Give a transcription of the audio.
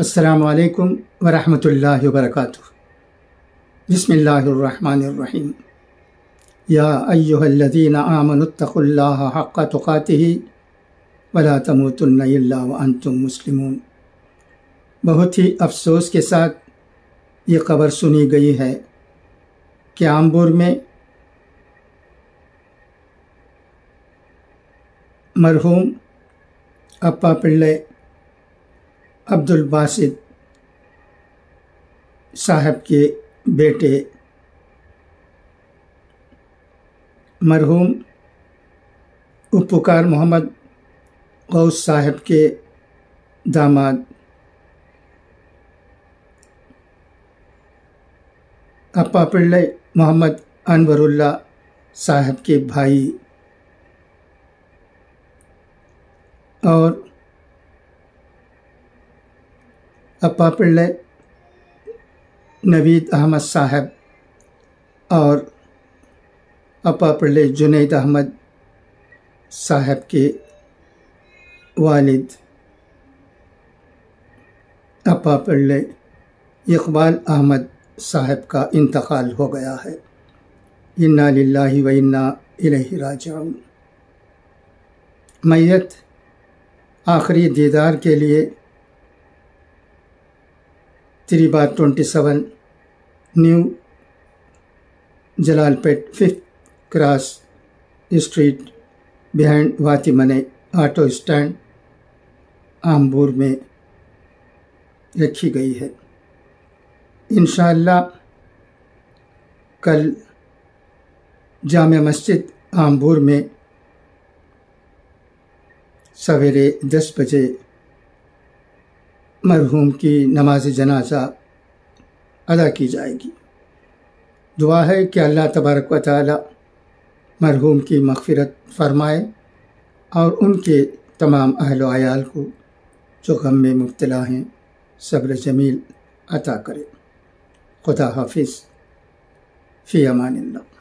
السلام علیکم ورحمۃ اللہ وبرکاتہ۔ بسم اللہ الرحمن الرحیم۔ یا ایہا الذین آمنوا اتقوا اللہ حق تقاتہ ولا تموتن الا وانتم مسلمون۔ بہت ہی افسوس کے ساتھ یہ خبر سنی گئی ہے کہ آمبور میں مرحوم اپا پلے عبد الباسط صاحب کے بیٹے مرحوم اپکار محمد غوث صاحب کے داماد اپا پلے محمد انور اللہ صاحب کے بھائی اور اپا پلے نوید احمد صاحب اور اپا پلے جنید احمد صاحب کے والد اپا پلے اقبال احمد صاحب کا انتقال ہو گیا ہے۔ انا للہ و انا الیہ راجعون۔ میت آخری دیدار کے لیے 3/27 new Jalalpet 5th cross street behind واتیمنے آٹو اسٹینڈ آمبور میں رکھی گئی ہے۔ انشاءاللہ کل جامع مسجد آمبور میں سویرے 10 بجے مرحوم کی نماز جنازہ ادا کی جائے گی۔ دعا ہے کہ اللہ تبارک و تعالی مرحوم کی مغفرت فرمائے اور ان کے تمام اہل و عیال کو جو غم میں مبتلا ہیں صبر جمیل عطا کرے۔ خدا حافظ، فی امان اللہ۔